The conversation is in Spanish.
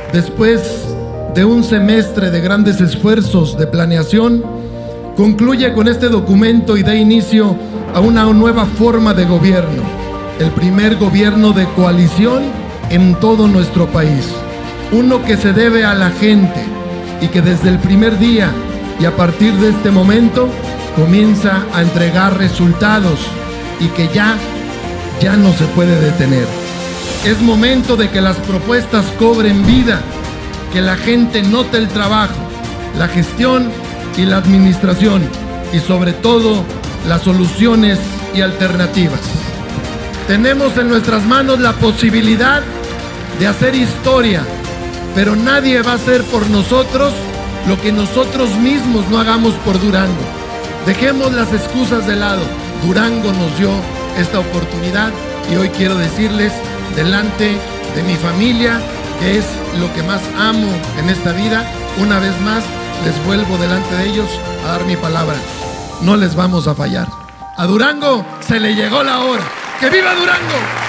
después de un semestre de grandes esfuerzos de planeación, concluye con este documento y da inicio a una nueva forma de gobierno, el primer gobierno de coalición en todo nuestro país, uno que se debe a la gente y que desde el primer día y a partir de este momento comienza a entregar resultados y que ya no se puede detener. Es momento de que las propuestas cobren vida, que la gente note el trabajo, la gestión y la administración y sobre todo las soluciones y alternativas. Tenemos en nuestras manos la posibilidad de hacer historia, pero nadie va a hacer por nosotros lo que nosotros mismos no hagamos por Durango. Dejemos las excusas de lado. Durango nos dio esta oportunidad y hoy quiero decirles delante de mi familia, que es lo que más amo en esta vida, una vez más les vuelvo delante de ellos a dar mi palabra. No les vamos a fallar. A Durango se le llegó la hora. ¡Que viva Durango!